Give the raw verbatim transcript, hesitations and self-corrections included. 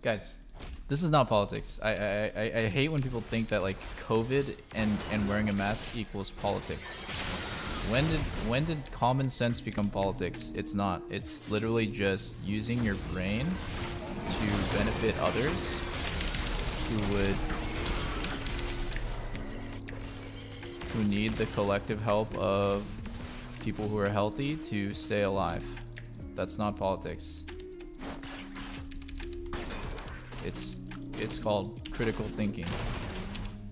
guys, this is not politics. I, I, I, I hate when people think that like COVID and, and wearing a mask equals politics. When did when did common sense become politics? It's not. It's literally just using your brain to benefit others who would who need the collective help of people who are healthy to stay alive. That's not politics. It's it's called critical thinking.